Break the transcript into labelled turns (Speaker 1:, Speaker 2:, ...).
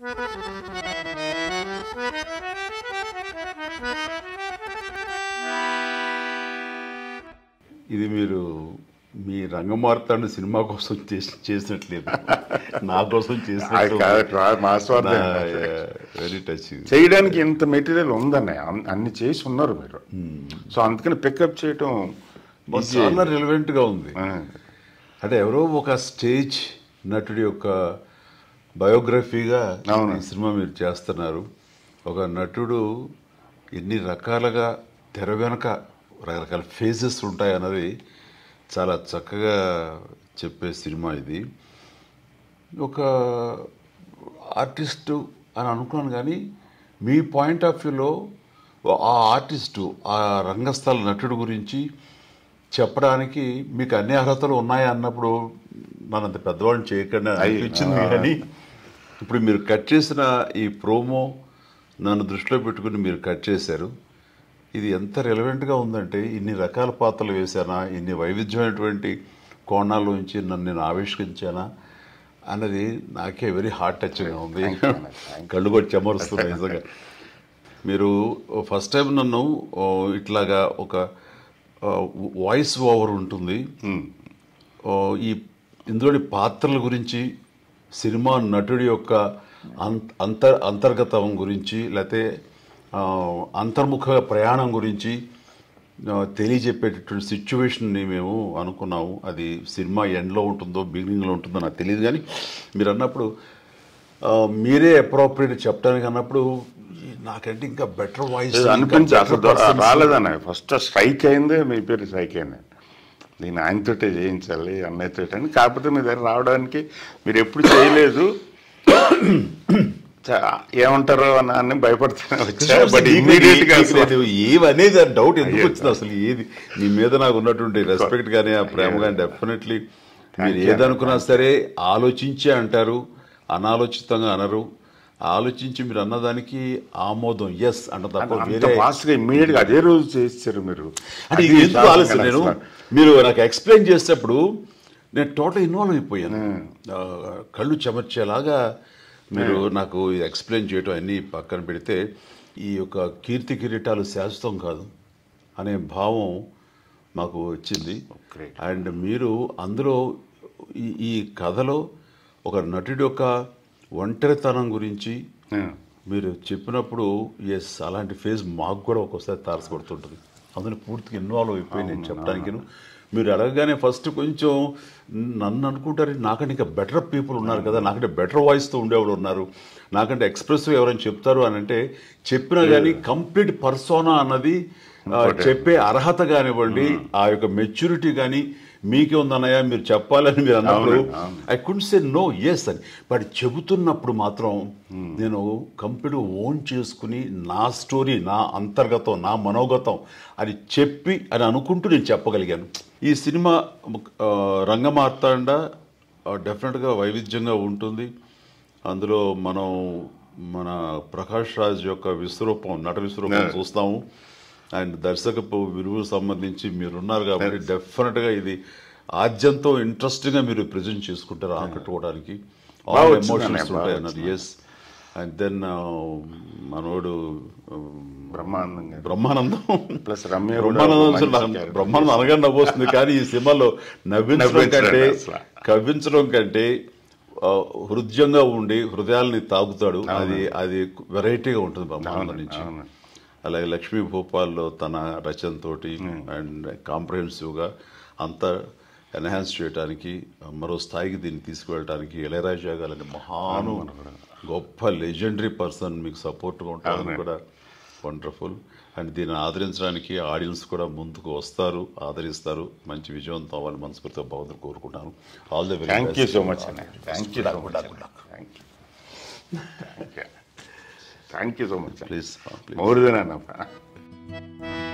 Speaker 1: ఇది మీరు మీ రంగమార్తాండ సినిమా కోసం చేసినట్లేదు, నా కోసం చేసినట్టు. Very touch.
Speaker 2: చేయడానికి ఇంత మెటీరియల్ ఉందన్నయ్య, అన్ని చేసి ఉన్నారు మీరు. సో అందుకని పికప్ చేయటం
Speaker 1: చాలా రిలవెంట్గా ఉంది. అంటే ఎవరో ఒక స్టేజ్ నటుడి యొక్క బయోగ్రఫీగా ఈ సినిమా మీరు చేస్తున్నారు. ఒక నటుడు ఎన్ని రకాలుగా తెర వెనక రకరకాల ఫేజెస్ ఉంటాయి అన్నది చాలా చక్కగా చెప్పే సినిమా ఇది. ఒక ఆర్టిస్టు అని అనుకున్నాను, కానీ మీ పాయింట్ ఆఫ్ వ్యూలో ఆ ఆర్టిస్టు, ఆ రంగస్థల నటుడు గురించి చెప్పడానికి మీకు అన్ని అర్హతలు ఉన్నాయా అన్నప్పుడు మనంత పెద్దవాళ్ళని చేయకుండా అనిపించింది. కానీ ఇప్పుడు మీరు కట్ చేసిన ఈ ప్రోమో నన్ను దృష్టిలో పెట్టుకుని మీరు కట్ చేశారు. ఇది ఎంత రెలవెంట్గా ఉందంటే, ఇన్ని రకాల పాత్రలు వేశానా, ఇన్ని వైవిధ్యమైనటువంటి కోణాల్లోంచి నన్ను నేను ఆవిష్కరించానా అన్నది నాకే వెరీ హార్ట్ టచ్గా ఉంది. కళ్ళు కూడా చెమరుస్తున్నాయి నిజంగా. మీరు ఫస్ట్ టైం నన్ను ఇట్లాగా ఒక వాయిస్ ఓవర్ ఉంటుంది, ఈ ఇందులోని పాత్రల గురించి, సినిమా నటుడి యొక్క అంతర్గతం గురించి, లేకపోతే అంతర్ముఖ ప్రయాణం గురించి తెలియజెప్పేటటువంటి సిచ్యువేషన్ని మేము అనుకున్నాము. అది సినిమా ఎండ్లో ఉంటుందో బిగినింగ్లో ఉంటుందో నాకు తెలియదు, కానీ మీరు అన్నప్పుడు మీరే అప్రోప్రియేట్ చెప్పడానికి అన్నప్పుడు నాకంటే ఇంకా బెటర్ వాయిస్
Speaker 2: అనిపించి అసలు రాలేదన్న. ఫస్ట్ స్ట్రైక్ అయిందే మీ పేరు స్ట్రైక్ అయింది. నేను ఆయనతోటే చేయించాలి, అన్నయ్యతో అని. కాకపోతే మీ దగ్గర రావడానికి మీరు ఎప్పుడు చేయలేదు, ఏమంటారో అని భయపడుతున్నా వచ్చా. బట్ ఇమ్మీడియట్ గా
Speaker 1: ఏమనేది డౌట్ ఎందుకు వచ్చింది అసలు, ఏది మీ మీద నాకు ఉన్నటువంటి రెస్పెక్ట్ కానీ ఆ ప్రేమ కానీ డెఫినెట్లీ మీరు ఏదనుకున్నా సరే ఆలోచించే అంటారు, అనాలోచితంగా అనరు. ఆలోచించి మీరు అన్నదానికి ఆమోదం ఎస్ అంట తప్ప
Speaker 2: ఇమ్మీడియట్ గా అదే రోజు చేస్తారు మీరు.
Speaker 1: అంటే ఎందుకు ఆలస్యం, నేను మీరు నాకు ఎక్స్ప్లెయిన్ చేసేటప్పుడు నేను టోటల్ ఇన్వాల్వ్ అయిపోయాను. కళ్ళు చెమర్చేలాగా మీరు నాకు ఎక్స్ప్లెయిన్ చేయటం అన్నీ పక్కన పెడితే, ఈ యొక్క కీర్తి కిరీటాలు శాశ్వతం కాదు అనే భావం మాకు వచ్చింది. అండ్ మీరు అందులో ఈ కథలో ఒక నటుడి యొక్క ఒంటరితనం గురించి మీరు చెప్పినప్పుడు ఎస్ అలాంటి ఫేజ్ మాకు కూడా ఒక్కోసారి తారసపడుతుంటుంది. అందులో పూర్తిగా ఇన్వాల్వ్ అయిపోయి నేను చెప్పడానికి. మీరు అడగగానే ఫస్ట్ కొంచెం నన్ను అనుకుంటారు, నాకంటే ఇంకా బెటర్ పీపుల్ ఉన్నారు కదా, నాకంటే బెటర్ వాయిస్తో ఉండేవాళ్ళు ఉన్నారు, నాకంటే ఎక్స్ప్రెసివ్ ఎవరైనా చెప్తారు అని అంటే చెప్పినా కానీ కంప్లీట్ పర్సోనా అన్నది చెప్పే అర్హత కానివ్వండి, ఆ యొక్క మెచ్యూరిటీ కానీ మీకే ఉందన్నయ్య, మీరు చెప్పాలని మీరు అన్నప్పుడు I could say no yes అని. బట్ చెబుతున్నప్పుడు మాత్రం నేను కంప్లీట్ ఓన్ చేసుకుని నా స్టోరీ, నా అంతర్గతం, నా మనోగతం అది చెప్పి అని అనుకుంటూ నేను చెప్పగలిగాను. ఈ సినిమా రంగమార్తాండ డెఫినెట్గా వైవిధ్యంగా ఉంటుంది. అందులో మన ప్రకాష్ రాజ్ యొక్క విశ్వరూపం, నట విశ్వరూపం చూస్తాము. అండ్ దర్శకపు విలువకు సంబంధించి మీరున్నారు కాబట్టి డెఫినెట్గా ఇది ఆద్యంతో ఇంట్రెస్టింగ్గా మీరు ప్రజెంట్ చేసుకుంటారు, ఆకట్టుకోవడానికి ఆల్ ఎమోషన్స్ ఉంటాయి అన్నది. ఎస్. అండ్ దెన్ మనోడు బ్రహ్మానందం
Speaker 2: ప్లస్
Speaker 1: బ్రహ్మానందం అనగా నవ్వొస్తుంది, కానీ ఈ సినిమాలో కవ్వించడం కంటే హృదయంగా ఉండి హృదయాల్ని తాగుతాడు. అది వెరైటీగా ఉంటుంది బ్రహ్మానందం నుంచి. అలాగే లక్ష్మీ భూపాల్లో తన రచనతోటి అండ్ కాంప్రహెన్సివ్గా అంతా ఎన్హాన్స్ చేయడానికి, మరో స్థాయికి దీన్ని తీసుకువెళ్ళడానికి ఇళయరాజా గారి మహాను గొప్ప లెజెండరీ పర్సన్ మీకు సపోర్ట్గా ఉంటారని కూడా వండర్ఫుల్. అండ్ దీన్ని ఆదరించడానికి ఆడియన్స్ కూడా ముందుకు వస్తారు, ఆదరిస్తారు. మంచి విజయవంతం అవ్వాలని మనస్ఫూర్తిగా భగవంతుని కోరుకుంటాను. All the very
Speaker 2: thank you so much. Thank you so much.
Speaker 1: Please.
Speaker 2: More than enough.